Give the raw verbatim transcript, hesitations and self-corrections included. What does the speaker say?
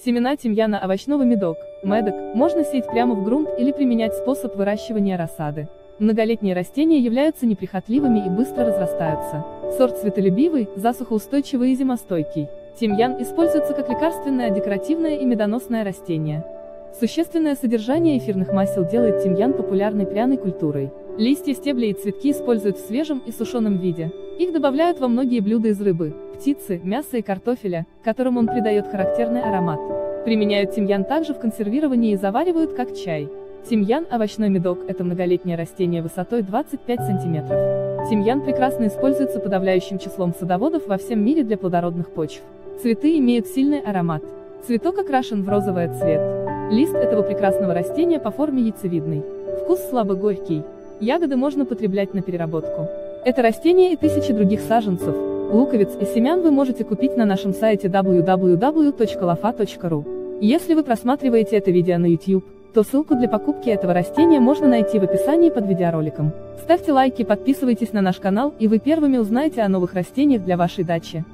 Семена тимьяна овощного медок, медок, можно сеять прямо в грунт или применять способ выращивания рассады. Многолетние растения являются неприхотливыми и быстро разрастаются. Сорт светолюбивый, засухоустойчивый и зимостойкий. Тимьян используется как лекарственное, декоративное и медоносное растение. Существенное содержание эфирных масел делает тимьян популярной пряной культурой. Листья, стебли и цветки используют в свежем и сушеном виде. Их добавляют во многие блюда из рыбы, птицы, мяса и картофеля, которым он придает характерный аромат. Применяют тимьян также в консервировании и заваривают как чай. Тимьян, овощной медок – это многолетнее растение высотой двадцать пять сантиметров. Тимьян прекрасно используется подавляющим числом садоводов во всем мире для плодородных почв. Цветы имеют сильный аромат. Цветок окрашен в розовый цвет. Лист этого прекрасного растения по форме яйцевидный. Вкус слабо горький. Ягоды можно потреблять на переработку. Это растение и тысячи других саженцев, луковиц и семян вы можете купить на нашем сайте дабл ю дабл ю дабл ю точка лофа точка ру. Если вы просматриваете это видео на YouTube, то ссылку для покупки этого растения можно найти в описании под видеороликом. Ставьте лайки, подписывайтесь на наш канал, и вы первыми узнаете о новых растениях для вашей дачи.